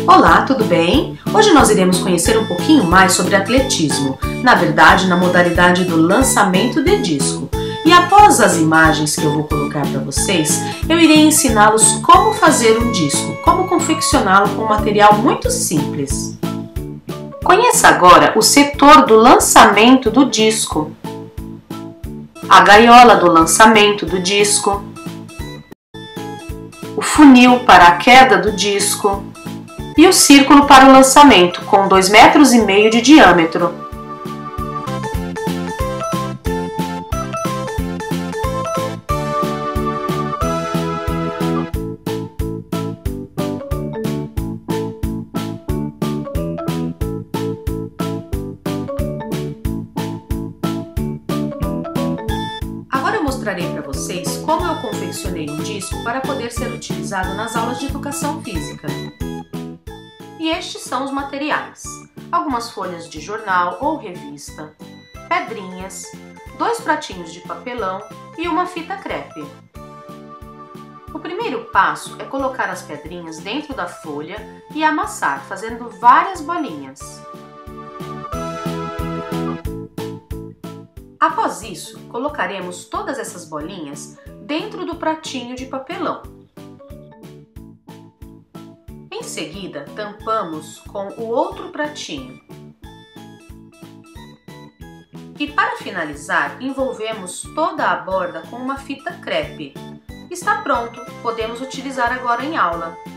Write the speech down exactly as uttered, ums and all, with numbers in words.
Olá, tudo bem? Hoje nós iremos conhecer um pouquinho mais sobre atletismo, na verdade na modalidade do lançamento de disco. E após as imagens que eu vou colocar para vocês, eu irei ensiná-los como fazer um disco, como confeccioná-lo com um material muito simples. Conheça agora o setor do lançamento do disco, a gaiola do lançamento do disco, o funil para a queda do disco e o círculo para o lançamento, com dois metros e meio de diâmetro. Agora eu mostrarei para vocês como eu confeccionei um disco para poder ser utilizado nas aulas de educação física. E estes são os materiais: algumas folhas de jornal ou revista, pedrinhas, dois pratinhos de papelão e uma fita crepe. O primeiro passo é colocar as pedrinhas dentro da folha e amassar, fazendo várias bolinhas. Após isso, colocaremos todas essas bolinhas dentro do pratinho de papelão. Em seguida, tampamos com o outro pratinho. E para finalizar, envolvemos toda a borda com uma fita crepe. Está pronto, podemos utilizar agora em aula.